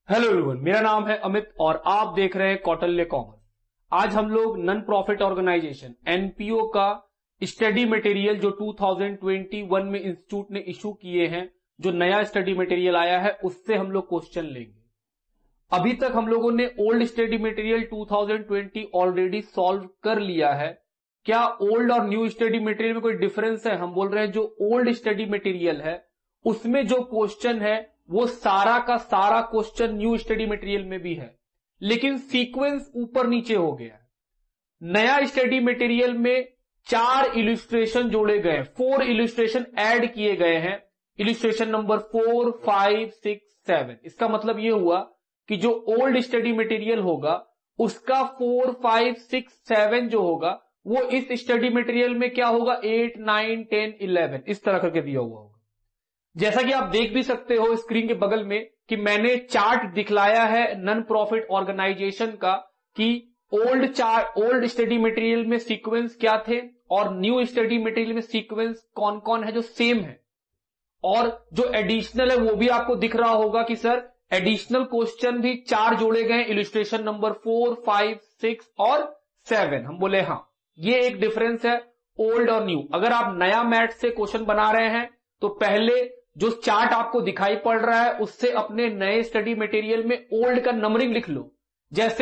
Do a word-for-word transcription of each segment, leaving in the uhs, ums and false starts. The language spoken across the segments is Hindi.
हेलो एवरीवन, मेरा नाम है अमित और आप देख रहे हैं कौटिल्य कॉमर्स। आज हम लोग नॉन प्रॉफिट ऑर्गेनाइजेशन एनपीओ का स्टडी मटेरियल जो दो हज़ार इक्कीस में इंस्टीट्यूट ने इशू किए हैं, जो नया स्टडी मटेरियल आया है, उससे हम लोग क्वेश्चन लेंगे। अभी तक हम लोगों ने ओल्ड स्टडी मटेरियल दो हज़ार बीस ऑलरेडी सॉल्व कर लिया है। क्या ओल्ड और न्यू स्टडी मटेरियल में कोई डिफरेंस है? हम बोल रहे हैं जो ओल्ड स्टडी मटेरियल है उसमें जो क्वेश्चन है वो सारा का सारा क्वेश्चन न्यू स्टडी मटेरियल में भी है, लेकिन सीक्वेंस ऊपर नीचे हो गया है। नया स्टडी मटेरियल में चार इलिस्ट्रेशन जोड़े गए, फोर इलिस्ट्रेशन ऐड किए गए हैं, illustration number four five six seven. इसका मतलब ये हुआ कि जो ओल्ड स्टडी मटेरियल होगा उसका फोर फाइव सिक्स सेवन जो होगा वो इस स्टडी मटेरियल में क्या होगा, एट नाइन टेन इलेवन, इस तरह करके दिया हुआ होगा। जैसा कि आप देख भी सकते हो स्क्रीन के बगल में कि मैंने चार्ट दिखलाया है नॉन प्रॉफिट ऑर्गेनाइजेशन का कि old chart old study material में सीक्वेंस क्या थे और न्यू स्टडी मटेरियल में सीक्वेंस कौन कौन है जो सेम है, और जो एडिशनल है वो भी आपको दिख रहा होगा कि सर एडिशनल क्वेश्चन भी चार जोड़े गए, illustration number four five six और सेवन। हम बोले हाँ, ये एक डिफरेंस है ओल्ड और न्यू। अगर आप नया मैथ से क्वेश्चन बना रहे हैं तो पहले जो चार्ट आपको दिखाई पड़ रहा है उससे अपने नए स्टडी मटेरियल में ओल्ड का नंबरिंग लिख लो। जैसे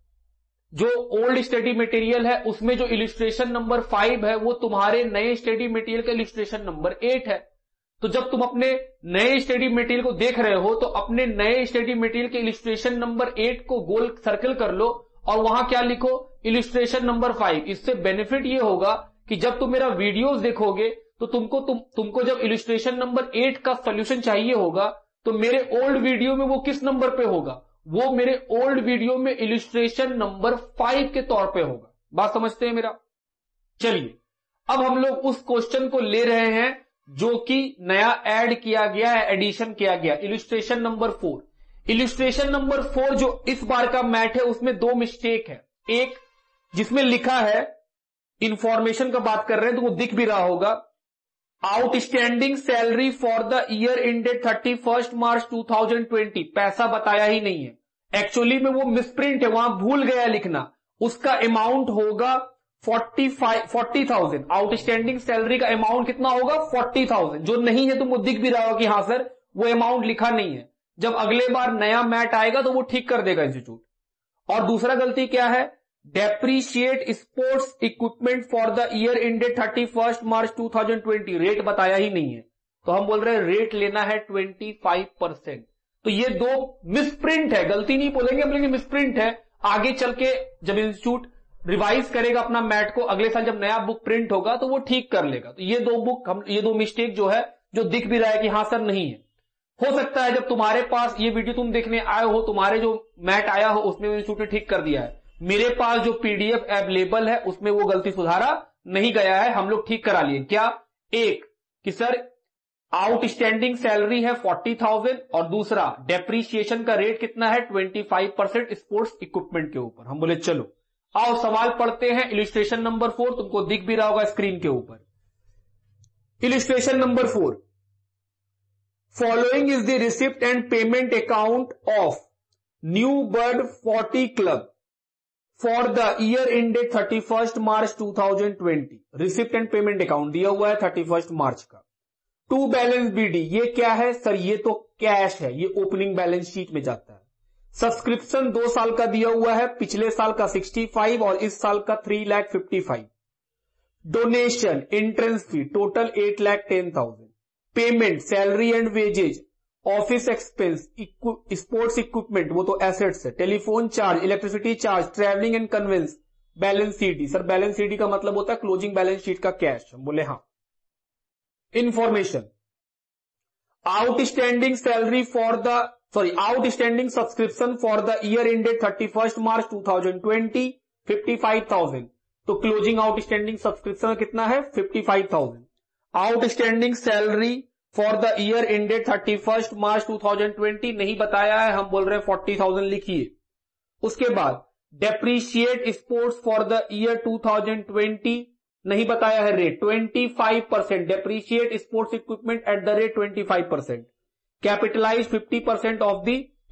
जो ओल्ड स्टडी मटेरियल है उसमें जो इलिस्ट्रेशन नंबर फाइव है वो तुम्हारे नए स्टडी मटेरियल का इलिस्ट्रेशन नंबर एट है। तो जब तुम अपने नए स्टडी मटेरियल को देख रहे हो तो अपने नए स्टडी मटेरियल के इलिस्ट्रेशन नंबर एट को गोल सर्कल कर लो और वहां क्या लिखो, इलिस्ट्रेशन नंबर फाइव। इससे बेनिफिट ये होगा कि जब तुम मेरा वीडियोस देखोगे तो तुमको तुम तुमको जब इलिस्ट्रेशन नंबर एट का सॉल्यूशन चाहिए होगा तो मेरे ओल्ड वीडियो में वो किस नंबर पे होगा, वो मेरे ओल्ड वीडियो में इलिस्ट्रेशन नंबर फाइव के तौर पे होगा। बात समझते हैं मेरा? चलिए अब हम लोग उस क्वेश्चन को ले रहे हैं जो कि नया ऐड किया गया है, एडिशन किया गया, illustration number four. Illustration number four जो इस बार का मैथ है उसमें दो मिस्टेक है। एक जिसमें लिखा है, इंफॉर्मेशन का बात कर रहे हैं तो वो दिख भी रहा होगा, outstanding salary for the year ended thirty first March two thousand twenty, पैसा बताया ही नहीं है। एक्चुअली में वो मिसप्रिंट है, वहां भूल गया लिखना। उसका अमाउंट होगा forty five forty thousand. Outstanding salary का अमाउंट कितना होगा, फोर्टी थाउजेंड। जो नहीं है तुमको दिख भी रहा होगा कि हाँ सर वो अमाउंट लिखा नहीं है। जब अगले बार नया मैट आएगा तो वो ठीक कर देगा इंस्टीट्यूट। और दूसरा गलती क्या है, depreciate sports equipment for the year ended thirty first March two thousand twenty, rate बताया ही नहीं है। तो हम बोल रहे हैं रेट लेना है ट्वेंटी फाइव परसेंट। तो ये दो मिसप्रिंट है, गलती नहीं बोलेंगे हम, लेकिन मिसप्रिंट है। आगे चल के जब इंस्टीट्यूट रिवाइज करेगा अपना मैट को, अगले साल जब नया बुक प्रिंट होगा तो वो ठीक कर लेगा। तो ये दो बुक हम ये दो मिस्टेक जो है जो दिख भी रहा है कि हाँ सर नहीं है। हो सकता है जब तुम्हारे पास ये वीडियो तुम देखने आए हो, तुम्हारे जो मैट आया हो उसमें इंस्टीट्यूट ने ठीक कर दिया है। मेरे पास जो पीडीएफ अवेलेबल है उसमें वो गलती सुधारा नहीं गया है, हम लोग ठीक करा लिए। क्या? एक कि सर आउटस्टैंडिंग सैलरी है फोर्टी थाउजेंड और दूसरा डेप्रीशिएशन का रेट कितना है, twenty five percent sports equipment के ऊपर। हम बोले चलो आओ सवाल पढ़ते हैं। इलिस्ट्रेशन नंबर फोर तुमको दिख भी रहा होगा स्क्रीन के ऊपर। Illustration number four, following is the receipt and payment account of New Bird Forty Club for the year ended thirty first March two thousand twenty. Receipt and payment account दिया हुआ है थर्टी फर्स्ट मार्च का। टू बैलेंस बीडी, ये क्या है सर, ये तो कैश है, ये ओपनिंग बैलेंस शीट में जाता है। सब्सक्रिप्शन दो साल का दिया हुआ है, पिछले साल का सिक्सटी फाइव और इस साल का three lakh fifty five. Donation entrance fee total eight lakh ten thousand. Payment salary and wages, office expense, sports equipment वो तो एसेट्स है, telephone charge, electricity charge, travelling and conveyance, balance CD. Sir balance CD का मतलब होता है क्लोजिंग बैलेंस शीट का कैश। हम बोले हाँ। Information, outstanding salary for the sorry outstanding subscription for the year ended thirty first March two thousand twenty fifty five thousand. तो क्लोजिंग आउटस्टैंडिंग सब्सक्रिप्शन कितना है, fifty five thousand. Outstanding salary for the year ended thirty first March two thousand twenty नहीं बताया है, हम बोल रहे हैं फोर्टी थाउजेंड लिखिए। उसके बाद depreciate sports for the year two thousand twenty नहीं बताया है rate, twenty five percent. Depreciate sports equipment at the rate twenty five percent. Capitalize fifty percent of the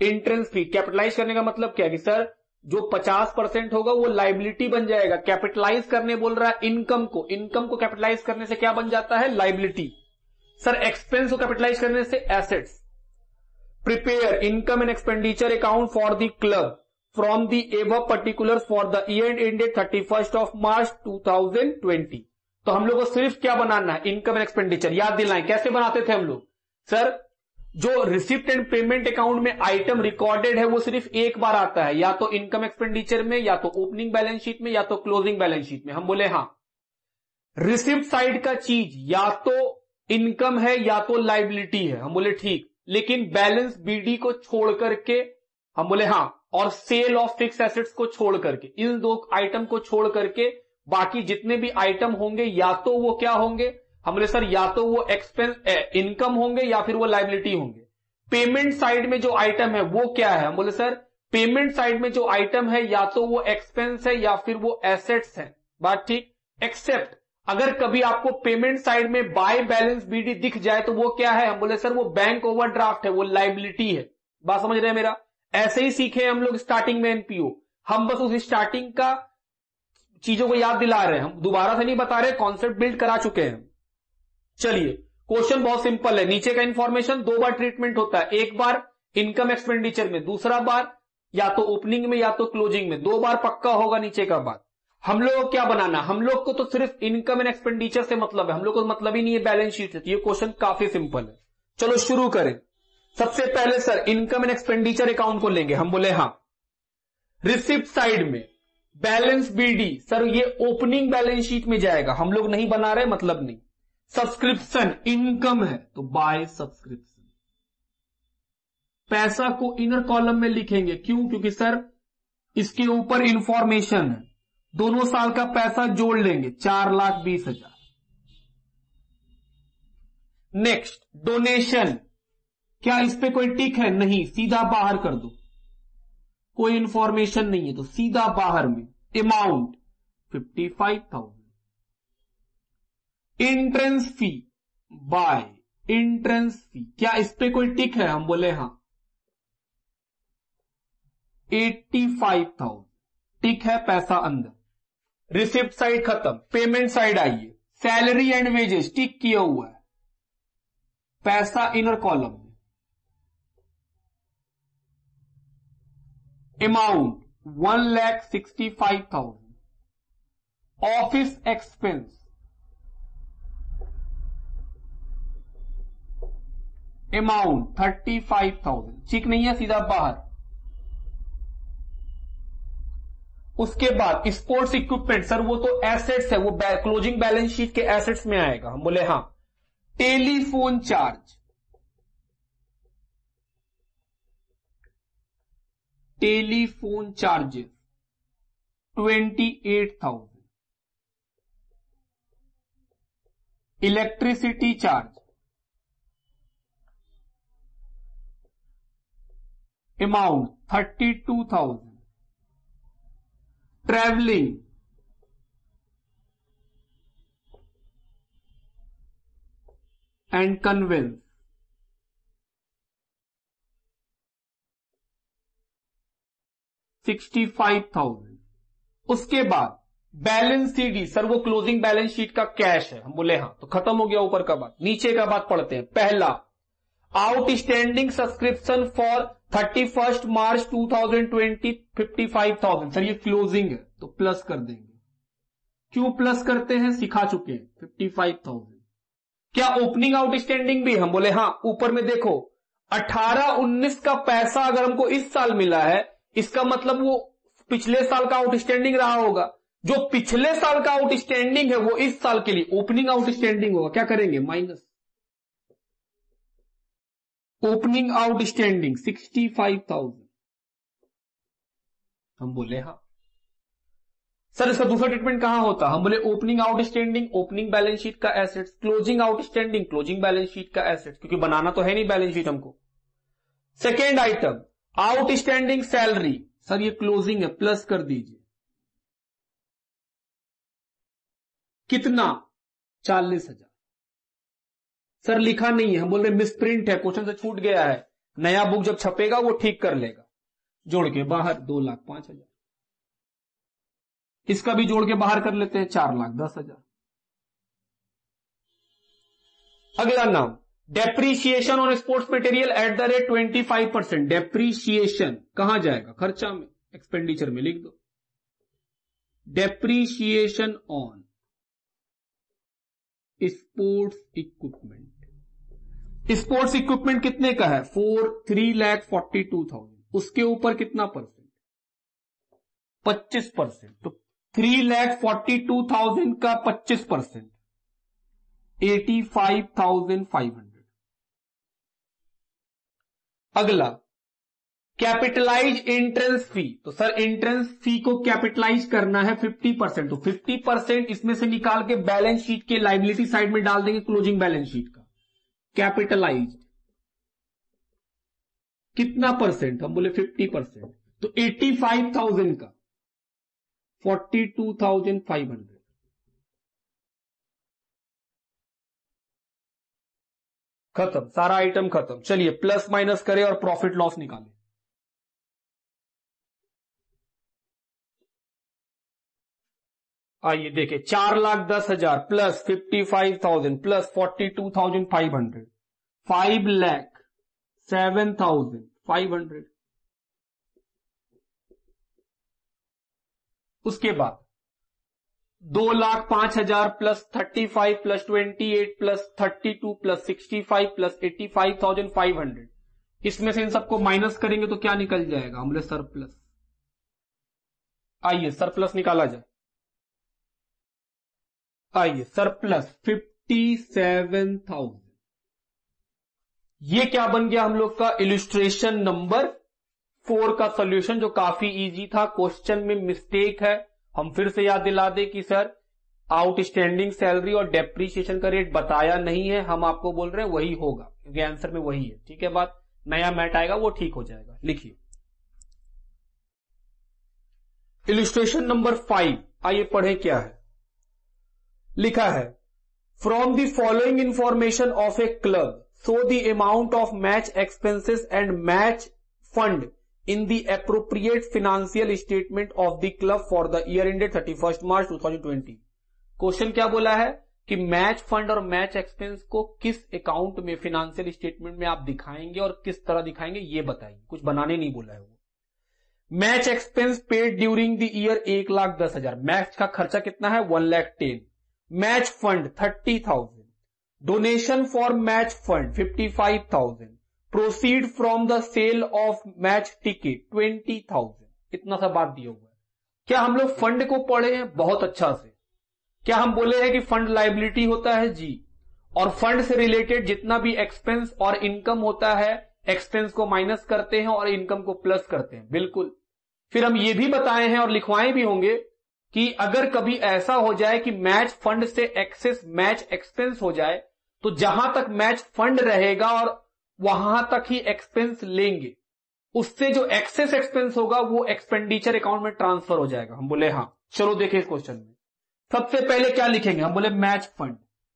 entrance fee, capitalize करने का मतलब क्या है कि सर जो पचास परसेंट होगा वो लाइबिलिटी बन जाएगा। कैपिटलाइज करने बोल रहा है इनकम को, इनकम को कैपिटलाइज करने से क्या बन जाता है, लाइबिलिटी। सर एक्सपेंस को कैपिटलाइज करने से assets. Prepare income and expenditure account for the club from the above particulars for the year ended thirty first of March two thousand twenty. तो हम लोग को सिर्फ क्या बनाना है, इनकम एंड एक्सपेंडिचर। याद दिलाएं कैसे बनाते थे हम लोग, सर जो रिसिप्ट एंड पेमेंट अकाउंट में आइटम रिकॉर्डेड है वो सिर्फ एक बार आता है, या तो इनकम एक्सपेंडिचर में, या तो ओपनिंग बैलेंस शीट में, या तो क्लोजिंग बैलेंस शीट में। हम बोले हाँ, रिसिप्ट साइड का चीज या तो इनकम है या तो लाइबिलिटी है। हम बोले ठीक, लेकिन बैलेंस बीडी को छोड़ करके, हम बोले हाँ, और सेल ऑफ फिक्स एसेट्स को छोड़ करके, इन दो आइटम को छोड़ करके बाकी जितने भी आइटम होंगे या तो वो क्या होंगे, हम बोले सर या तो वो एक्सपेंस इनकम होंगे या फिर वो लाइबिलिटी होंगे। पेमेंट साइड में जो आइटम है वो क्या है, हम बोले सर पेमेंट साइड में जो आइटम है या तो वो एक्सपेंस है या फिर वो एसेट्स है। बात ठीक, एक्सेप्ट अगर कभी आपको पेमेंट साइड में बाय बैलेंस बीडी दिख जाए तो वो क्या है, हम बोले सर वो बैंक ओवरड्राफ्ट है, वो लाइबिलिटी है। बात समझ रहे हैं मेरा। ऐसे ही सीखे हम लोग स्टार्टिंग में एनपीओ, हम बस उस स्टार्टिंग का चीजों को याद दिला रहे हैं, हम दोबारा से नहीं बता रहे, कॉन्सेप्ट बिल्ड करा चुके हैं। चलिए क्वेश्चन बहुत सिंपल है। नीचे का इंफॉर्मेशन दो बार ट्रीटमेंट होता है, एक बार इनकम एक्सपेंडिचर में, दूसरा बार या तो ओपनिंग में या तो क्लोजिंग में, दो बार पक्का होगा नीचे का बात। हम लोग को क्या बनाना, हम लोग को तो सिर्फ इनकम एंड एक्सपेंडिचर से मतलब है, हम लोग को मतलब ही नहीं है बैलेंस शीट से। तो ये क्वेश्चन काफी सिंपल है। चलो शुरू करें। सबसे पहले sir income and expenditure account को लेंगे। हम बोले हाँ, रिसिप्ट साइड में बैलेंस बीडी, सर ये ओपनिंग बैलेंस शीट में जाएगा, हम लोग नहीं बना रहे, मतलब नहीं। सब्सक्रिप्शन इनकम है तो बाय सब्सक्रिप्शन, पैसा को इनर कॉलम में लिखेंगे, क्यों, क्योंकि सर इसके ऊपर इंफॉर्मेशन है। दोनों साल का पैसा जोड़ लेंगे, चार लाख बीस हजार। नेक्स्ट डोनेशन, क्या इस पे कोई टिक है, नहीं, सीधा बाहर कर दो, कोई इंफॉर्मेशन नहीं है तो सीधा बाहर में। Amount fifty five thousand. Entrance fee by entrance fee, क्या इस पे कोई टिक है, हम बोले हाँ, एट्टी फाइव थाउजेंड टिक है, पैसा अंदर। रिसिप्ट साइड खत्म, पेमेंट साइड आइए। सैलरी एंड वेजेस टिक किया हुआ है, पैसा इनर कॉलम में। Amount one lakh sixty five thousand. Office expense amount thirty five thousand, ठीक नहीं है, सीधा बाहर। उसके बाद स्पोर्ट्स इक्विपमेंट, सर वो तो एसेट्स है, वो क्लोजिंग बैलेंस शीट के एसेट्स में आएगा। हम बोले हाँ। Telephone charge, telephone charges twenty eight thousand. Electricity charge amount thirty two thousand. Travelling and conveyance sixty five thousand. उसके बाद बैलेंस सीडी, सर वो क्लोजिंग बैलेंस शीट का कैश है। हम बोले हाँ, तो खत्म हो गया ऊपर का बात। नीचे का बात पढ़ते हैं। पहला, outstanding subscription for thirty first March two thousand twenty fifty five thousand. Sir ये क्लोजिंग है तो प्लस कर देंगे। क्यों प्लस करते हैं, सिखा चुके हैं। Fifty five thousand. क्या ओपनिंग आउटस्टैंडिंग भी? हम बोले हाँ। ऊपर में देखो, अठारह उन्नीस का पैसा अगर हमको इस साल मिला है, इसका मतलब वो पिछले साल का आउटस्टैंडिंग रहा होगा। जो पिछले साल का आउटस्टैंडिंग है वो इस साल के लिए ओपनिंग आउटस्टैंडिंग होगा। क्या करेंगे, minus. Opening outstanding sixty five thousand. हम बोले हाँ। सर इसका दूसरा ट्रीटमेंट कहां होता? हम बोले opening outstanding opening balance sheet का assets, closing outstanding closing balance sheet का एसेट्स, क्योंकि बनाना तो है नहीं बैलेंस शीट हमको। Second item, outstanding salary. Sir ये क्लोजिंग है, प्लस कर दीजिए। कितना? चालीस हजार। सर लिखा नहीं है, हम बोल रहे मिसप्रिंट है, क्वेश्चन से छूट गया है। नया बुक जब छपेगा वो ठीक कर लेगा। जोड़ के बाहर दो लाख पांच हजार, इसका भी जोड़ के बाहर कर लेते हैं, चार लाख दस हजार। अगला नाम depreciation on sports material at the rate twenty five percent. Depreciation कहां जाएगा? खर्चा में, एक्सपेंडिचर में लिख दो। Depreciation on sports equipment. Sports equipment कितने का है? Four three lakh forty two thousand. उसके ऊपर कितना परसेंट? पच्चीस परसेंट। तो three lakh forty two thousand का पच्चीस percent eighty five thousand five hundred. अगला कैपिटलाइज एंट्रेंस फी। तो सर एंट्रेंस फी को कैपिटलाइज करना है फिफ्टी परसेंट, तो फिफ्टी परसेंट इसमें से निकाल के बैलेंस शीट के लायबिलिटी साइड में डाल देंगे, क्लोजिंग बैलेंस शीट का। कैपिटलाइज कितना परसेंट? हम बोले फिफ्टी परसेंट, तो एटी फाइव थाउजेंड का forty two thousand five hundred. खत्म, सारा आइटम खत्म। चलिए प्लस माइनस करें और प्रॉफिट लॉस निकालें। आइए देखें, चार लाख दस हजार plus fifty five thousand plus forty two thousand five hundred, five lakh seven thousand five hundred. उसके बाद दो लाख पांच हजार plus thirty five plus twenty eight plus thirty two plus sixty five plus eighty five thousand five hundred. इसमें से इन सबको माइनस करेंगे तो क्या निकल जाएगा? हम बोले सरप्लस। आइए सरप्लस निकाला जाए। आइए सरप्लस फिफ्टी सेवन थाउजेंड। ये क्या बन गया हम लोग का? इलस्ट्रेशन नंबर फोर का सॉल्यूशन, जो काफी इजी था। क्वेश्चन में मिस्टेक है, हम फिर से याद दिला दें कि सर आउटस्टैंडिंग सैलरी और डेप्रीशिएशन का रेट बताया नहीं है, हम आपको बोल रहे हैं वही होगा, क्योंकि आंसर में वही है। ठीक है बात, नया मैट आएगा वो ठीक हो जाएगा। लिखिए इलस्ट्रेशन नंबर फाइव। आइए पढ़े क्या है। लिखा है, from the following information of a club so the amount of match expenses and match fund in the appropriate financial statement of the club for the year ended thirty first March twenty twenty. Question क्या बोला है कि मैच फंड और मैच एक्सपेंस को किस अकाउंट में फाइनेंशियल स्टेटमेंट में आप दिखाएंगे और किस तरह दिखाएंगे ये बताइए। कुछ बनाने नहीं बोला है वो। Match expense paid during the year एक लाख दस हजार। मैच का खर्चा कितना है? One lakh ten. Match fund thirty thousand. Donation for match fund fifty five thousand. Proceed from the sale of match ticket twenty thousand. इतना सा बात दिया हुआ है। क्या हम लोग फंड को पढ़े हैं? बहुत अच्छा से। क्या हम बोले हैं कि फंड लायबिलिटी होता है? जी। और फंड से रिलेटेड जितना भी एक्सपेंस और इनकम होता है, एक्सपेंस को माइनस करते हैं और इनकम को प्लस करते हैं। बिल्कुल। फिर हम ये भी बताए हैं और लिखवाए भी होंगे कि अगर कभी ऐसा हो जाए कि मैच फंड से एक्सेस मैच एक्सपेंस हो जाए, तो जहां तक मैच फंड रहेगा और वहां तक ही एक्सपेंस लेंगे, उससे जो एक्सेस एक्सपेंस होगा वो एक्सपेंडिचर अकाउंट में ट्रांसफर हो जाएगा। हम बोले हाँ। चलो देखिए इस क्वेश्चन में सबसे पहले क्या लिखेंगे? हम बोले मैच फंड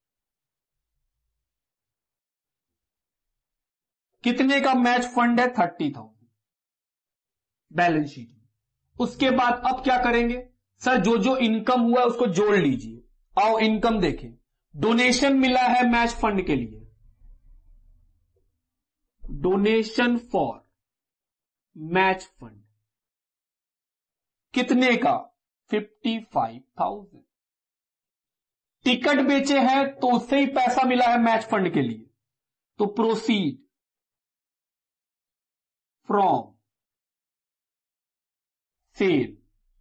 कितने का मैच फंड है? थर्टी थाउजेंड बैलेंस शीट में। उसके बाद अब क्या करेंगे? सर जो जो इनकम हुआ है उसको जोड़ लीजिए। आओ इनकम देखें। डोनेशन मिला है मैच फंड के लिए, डोनेशन फॉर मैच फंड कितने का? Fifty five thousand. टिकट बेचे हैं तो उससे ही पैसा मिला है मैच फंड के लिए, तो proceed from sale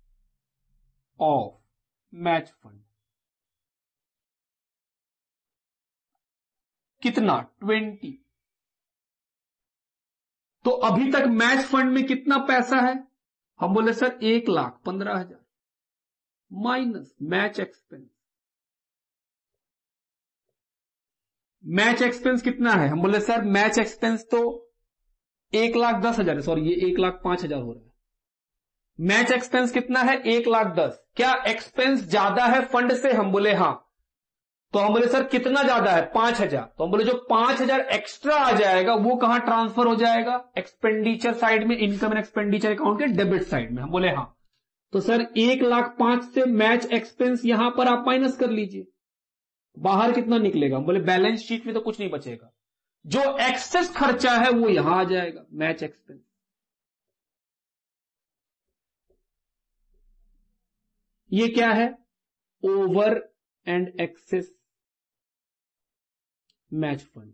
of match fund कितना? ट्वेंटी। तो अभी तक मैच फंड में कितना पैसा है? हम बोले सर एक लाख पंद्रह हजार minus match expense. Match expense कितना है? हम बोले सर मैच एक्सपेंस तो एक लाख दस हजार है, सॉरी ये एक लाख पांच हजार हो रहा है। मैच एक्सपेंस कितना है? एक लाख दस। क्या एक्सपेंस ज्यादा है फंड से? हम बोले हां। तो हम बोले सर कितना ज्यादा है, पांच हजार। तो हम बोले जो पांच हजार एक्स्ट्रा आ जाएगा वो कहां ट्रांसफर हो जाएगा, एक्सपेंडिचर साइड में, इनकम एंड एक्सपेंडिचर अकाउंट के डेबिट साइड में। हम बोले हाँ। तो सर एक लाख पांच से मैच एक्सपेंस यहां पर आप माइनस कर लीजिए, बाहर कितना निकलेगा। हम बोले बैलेंस शीट में तो कुछ नहीं बचेगा, जो एक्सेस खर्चा है वो यहां आ जाएगा, मैच एक्सपेंस। ये क्या है, over and excess match fund.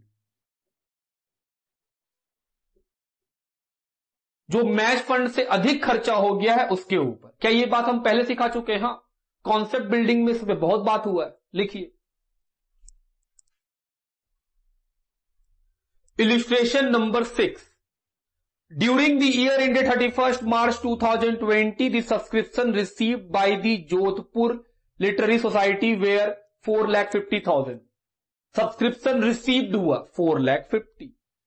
जो मैच फंड से अधिक खर्चा हो गया है उसके ऊपर। क्या ये बात हम पहले सिखा चुके हैं? हाँ, कॉन्सेप्ट बिल्डिंग में इस पे बहुत बात हुआ है। लिखिए illustration number six. During the year ended thirty-first March twenty twenty, the subscription received by the Jodhpur Literary Society were four lakh fifty thousand. Subscription received हुआ four lakh fifty.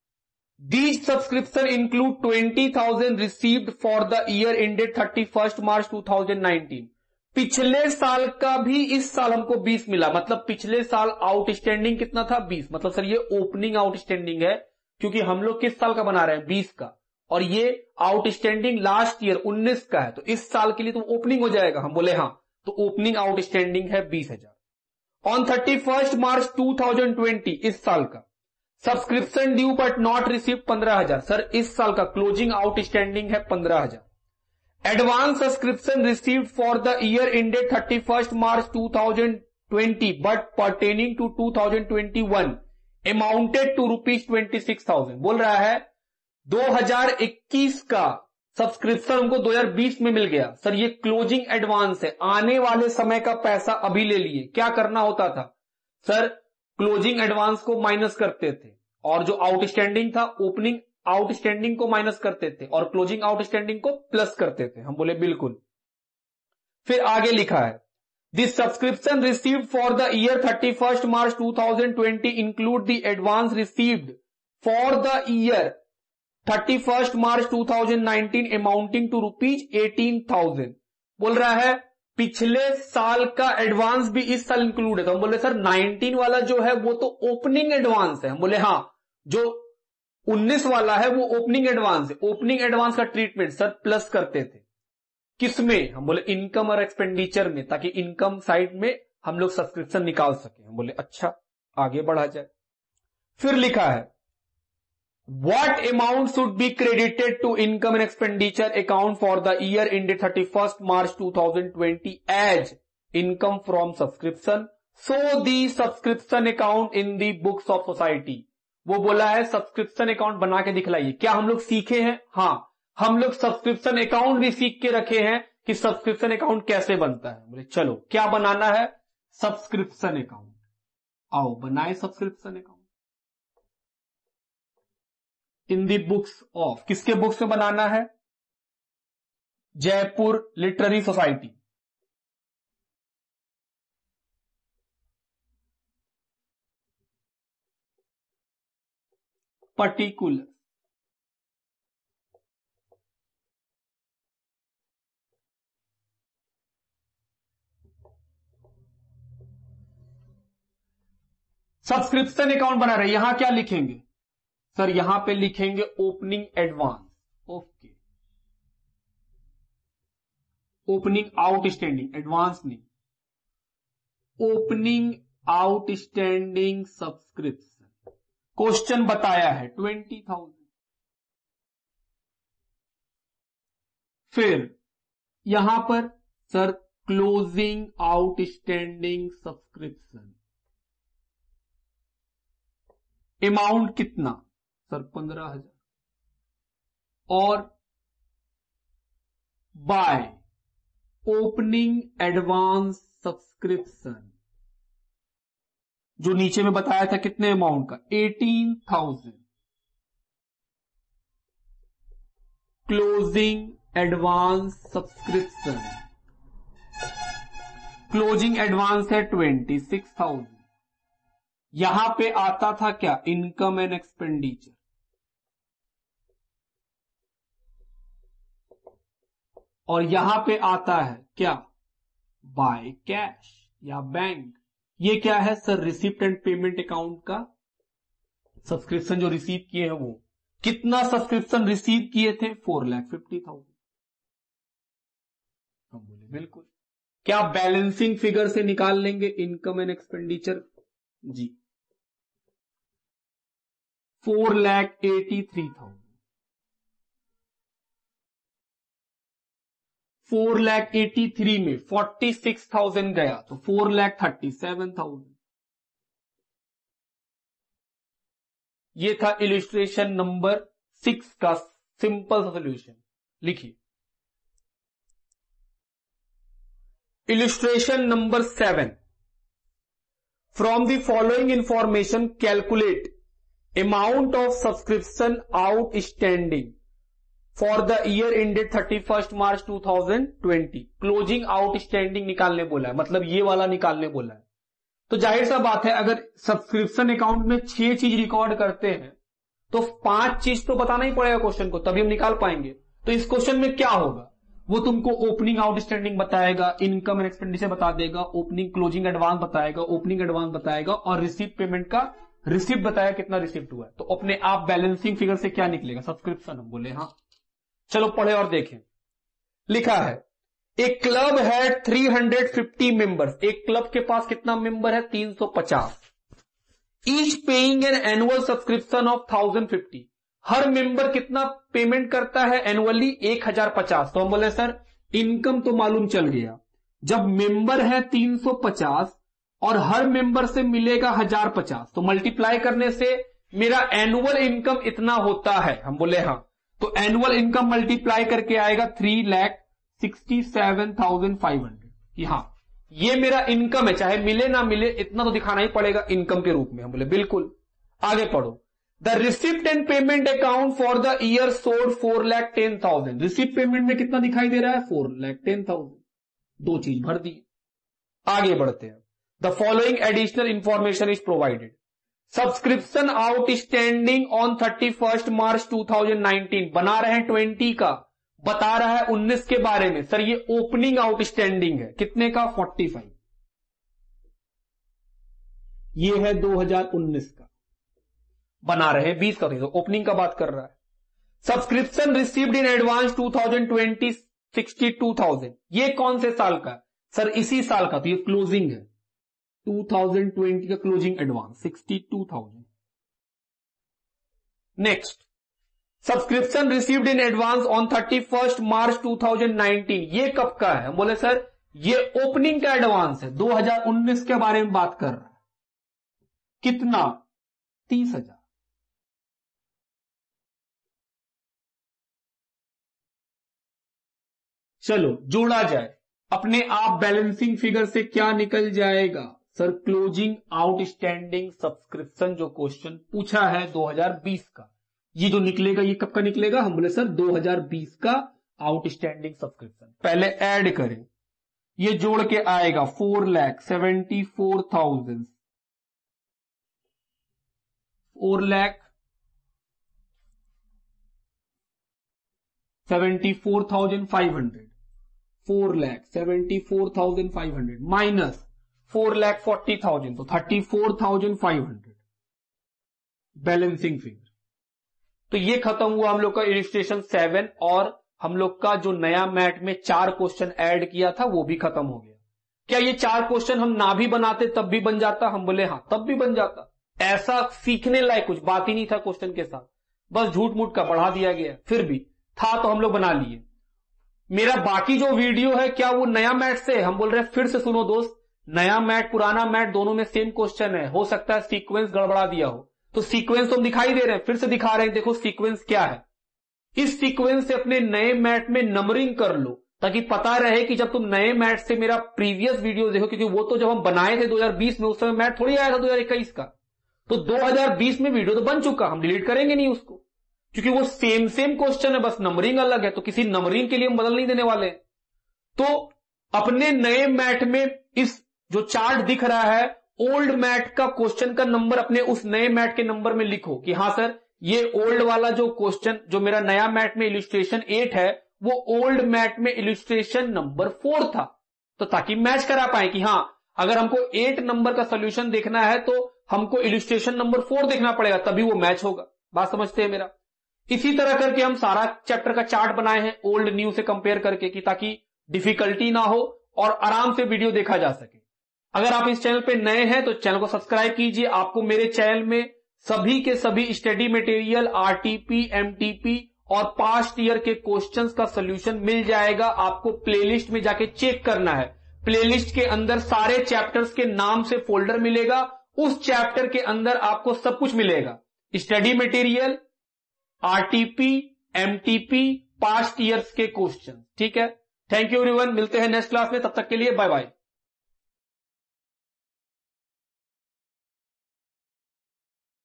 These subscription include twenty thousand received for the year ended thirty-first March twenty nineteen. पिछले साल का भी इस साल हमको बीस मिला, मतलब पिछले साल आउटस्टैंडिंग कितना था, बीस। मतलब सर ये ओपनिंग आउटस्टैंडिंग है, क्योंकि हम लोग किस साल का बना रहे हैं, बीस का, और ये आउटस्टैंडिंग लास्ट ईयर उन्नीस का है, तो इस साल के लिए तो ओपनिंग हो जाएगा। हम बोले हाँ, तो ओपनिंग आउटस्टैंडिंग है बीस हजार। On thirty first March two thousand twenty, इस साल का subscription due but not receive पंद्रह हजार। सर इस साल का क्लोजिंग आउटस्टैंडिंग है पंद्रह हजार। Advance subscription received for the year ended thirty first March two thousand twenty but pertaining to two thousand twenty one amounted to rupees twenty six thousand. बोल रहा है दो हजार इक्कीस का सब्सक्रिप्शन हमको दो हजार बीस में मिल गया। सर ये क्लोजिंग एडवांस है, आने वाले समय का पैसा अभी ले लिए। क्या करना होता था सर, क्लोजिंग एडवांस को माइनस करते थे, और जो आउटस्टैंडिंग था ओपनिंग आउटस्टैंडिंग को माइनस करते थे, और क्लोजिंग आउटस्टैंडिंग को प्लस करते थे। हम बोले बिल्कुल। फिर आगे लिखा है this subscription received for the year thirty first March two thousand twenty include the advance received for the year thirty first March two thousand nineteen amounting to rupees eighteen thousand. बोल रहा है पिछले साल का एडवांस भी इस साल इंक्लूड है। तो हम बोले सर नाइनटीन वाला जो है वो तो ओपनिंग एडवांस है। हम बोले हाँ, जो उन्नीस वाला है वो ओपनिंग एडवांस है। ओपनिंग एडवांस का ट्रीटमेंट सर प्लस करते थे, किसमें, हम बोले इनकम और एक्सपेंडिचर में, ताकि इनकम साइड में हम लोग सब्सक्रिप्शन निकाल सके। हम बोले अच्छा, आगे बढ़ा जाए। फिर लिखा है What amount should be credited to income and expenditure account for the year ended thirty-first March twenty twenty as income from subscription? So the subscription account in the books of society. वो बोला है सब्सक्रिप्शन अकाउंट बना के दिखलाइए। क्या हम लोग सीखे हैं? हाँ, हम लोग सब्सक्रिप्शन अकाउंट भी सीख के रखे हैं कि सब्सक्रिप्शन अकाउंट कैसे बनता है। बोले चलो क्या बनाना है, सब्सक्रिप्शन अकाउंट। आओ बनाए subscription account in the books of, किसके बुक्स में बनाना है, Jaipur literary society. Particular subscription account बना रहे, यहां क्या लिखेंगे सर, यहां पे लिखेंगे opening advance. Okay, opening outstanding, advance नहीं, ओपनिंग आउटस्टैंडिंग सब्सक्रिप्शन। क्वेश्चन बताया है ट्वेंटी थाउजेंड। फिर यहां पर sir closing outstanding subscription amount कितना सर, पंद्रह हजार, और बाय ओपनिंग एडवांस सब्सक्रिप्शन जो नीचे में बताया था कितने अमाउंट का, eighteen thousand. Closing advance subscription, closing advance है ट्वेंटी सिक्स थाउजेंड। यहां पे आता था क्या, इनकम एंड एक्सपेंडिचर, और यहां पे आता है क्या, बाय कैश या बैंक। ये क्या है sir? Receipt and payment account का सब्सक्रिप्शन जो रिसीव किए हैं वो कितना सब्सक्रिप्शन रिसीव किए थे? Four lakh fifty thousand. हम बोले बिल्कुल। क्या बैलेंसिंग फिगर से निकाल लेंगे इनकम एंड एक्सपेंडिचर? जी। Four lakh eighty three thousand four lakh eighty three में फोर्टी सिक्स थाउजेंड गया तो four lakh thirty seven thousand. ये था इलिस्ट्रेशन नंबर सिक्स का सिंपल सोल्यूशन। लिखिए illustration number seven. From the following information calculate amount of subscription outstanding for the year ended thirty first March two thousand twenty. Closing outstanding निकालने बोला है, मतलब ये वाला निकालने बोला है। तो जाहिर सा बात है अगर सब्सक्रिप्शन अकाउंट में छह चीज रिकॉर्ड करते हैं तो पांच चीज तो बताना ही पड़ेगा क्वेश्चन को, तभी हम निकाल पाएंगे। तो इस क्वेश्चन में क्या होगा? वो तुमको ओपनिंग आउटस्टैंडिंग बताएगा, इनकम एंड एक्सपेंडिचर बता देगा, ओपनिंग क्लोजिंग एडवांस बताएगा, ओपनिंग एडवांस बताएगा और रिसिप्ट पेमेंट का रिसिप्ट बताएगा कितना रिसिप्ट हुआ है। तो अपने आप बैलेंसिंग फिगर से क्या निकलेगा? सब्सक्रिप्शन। हम बोले हाँ, चलो पढ़े और देखें। लिखा है ए क्लब है थ्री हंड्रेड फिफ्टी मेंबर्स। एक क्लब के पास कितना मेंबर है? तीन सौ पचास। Each paying an annual subscription of thousand fifty. हर मेंबर कितना पेमेंट करता है एनुअली? एक हजार पचास। तो हम बोले सर इनकम तो मालूम चल गया, जब मेंबर है तीन सौ पचास और हर मेंबर से मिलेगा हजार पचास तो मल्टीप्लाई करने से मेरा एनुअल इनकम इतना होता है। हम बोले हाँ, तो एनुअल इनकम मल्टीप्लाई करके आएगा three lakh sixty seven thousand five hundred कि हाँ ये मेरा इनकम है, चाहे मिले ना मिले इतना तो दिखाना ही पड़ेगा इनकम के रूप में। हम बोले बिल्कुल। आगे पढ़ो। The receipt and payment account for the year sold four lakh ten thousand. Receipt payment में कितना दिखाई दे रहा है? Four lakh ten thousand. दो चीज भर दी। आगे बढ़ते हैं। The following additional information is provided. Subscription outstanding on thirty first March two thousand nineteen. बना रहे हैं ट्वेंटी का, बता रहा है उन्नीस के बारे में। सर ये ओपनिंग आउटस्टैंडिंग है, कितने का? Forty five. ये है दो हजार उन्नीस का, बना रहे हैं बीस का, तो ओपनिंग का बात कर रहा है। Subscription received in advance two thousand twenty sixty two thousand. ये कौन से साल का? सर इसी साल का, तो ये क्लोजिंग है। टू थाउजेंड ट्वेंटी का closing advance sixty two thousand. Next, subscription received in advance on thirty first March two thousand nineteen. ये कब का है? हम बोले सर ये ओपनिंग का एडवांस है, दो हजार उन्नीस के बारे में बात कर रहा है। कितना? तीस हजार। चलो जोड़ा जाए, अपने आप बैलेंसिंग फिगर से क्या निकल जाएगा? सर क्लोजिंग आउटस्टैंडिंग सब्सक्रिप्शन जो क्वेश्चन पूछा है दो हजार बीस का, ये जो निकलेगा ये कब का निकलेगा? हम बोले सर दो हजार बीस का आउटस्टैंडिंग सब्सक्रिप्शन। पहले ऐड करें, ये जोड़ के आएगा four lakh seventy four thousand four lakh seventy four thousand five hundred four lakh seventy four thousand five hundred minus four lakh forty thousand तो thirty four thousand five hundred balancing figure. तो ये खत्म हुआ हम लोग का इलिस्ट्रेशन सेवन, और हम लोग का जो नया मैट में चार क्वेश्चन ऐड किया था वो भी खत्म हो गया। क्या ये चार क्वेश्चन हम ना भी बनाते तब भी बन जाता? हम बोले हाँ तब भी बन जाता। ऐसा सीखने लायक कुछ बात ही नहीं था क्वेश्चन के साथ, बस झूठ मूठ का बढ़ा दिया गया। फिर भी था तो हम लोग बना लिए। मेरा बाकी जो वीडियो है क्या वो नया मैट से? हम बोल रहे हैं फिर से सुनो दोस्त, नया मैट पुराना मैट दोनों में सेम क्वेश्चन है, हो सकता है सीक्वेंस गड़बड़ा दिया हो। तो सीक्वेंस तो हम दिखाई दे रहे हैं, फिर से दिखा रहे हैं। देखो सीक्वेंस क्या है, इस सीक्वेंस से अपने नए मैट में नंबरिंग कर लो ताकि पता रहे कि जब तुम नए मैट से मेरा प्रीवियस वीडियो देखो, क्योंकि वो तो जब हम बनाए थे दो हजार बीस में, उस समय मैट थोड़ी आया था दो हजार इक्कीस का। तो दो हजार बीस में वीडियो तो बन चुका, हम डिलीट करेंगे नहीं उसको, क्योंकि वो सेम सेम क्वेश्चन है, बस नंबरिंग अलग है। तो किसी नंबरिंग के लिए हम बदल नहीं देने वाले। तो अपने नए मैट में इस जो चार्ट दिख रहा है, ओल्ड मैट का क्वेश्चन का नंबर अपने उस नए मैट के नंबर में लिखो कि हाँ सर ये ओल्ड वाला जो क्वेश्चन जो मेरा नया मैट में इलिस्ट्रेशन एट है वो ओल्ड मैट में इलिस्ट्रेशन नंबर फोर था। तो ताकि मैच करा पाए कि हाँ अगर हमको एट नंबर का सोल्यूशन देखना है तो हमको इलिस्ट्रेशन नंबर फोर देखना पड़ेगा, तभी वो मैच होगा। बात समझते हैं मेरा? इसी तरह करके हम सारा चैप्टर का चार्ट बनाए हैं ओल्ड न्यू से कंपेयर करके, कि ताकि डिफिकल्टी ना हो और आराम से वीडियो देखा जा सके। अगर आप इस चैनल पे नए हैं तो चैनल को सब्सक्राइब कीजिए। आपको मेरे चैनल में सभी के सभी स्टडी मटेरियल, आरटीपी, एमटीपी और पास्ट ईयर के क्वेश्चंस का सॉल्यूशन मिल जाएगा। आपको प्लेलिस्ट में जाके चेक करना है। प्लेलिस्ट के अंदर सारे चैप्टर्स के नाम से फोल्डर मिलेगा, उस चैप्टर के अंदर आपको सब कुछ मिलेगा, study material, RTP, MTP, past years के क्वेश्चन। ठीक है, थैंक यू एवरीवन, मिलते हैं नेक्स्ट क्लास में, तब तक के लिए बाय बाय।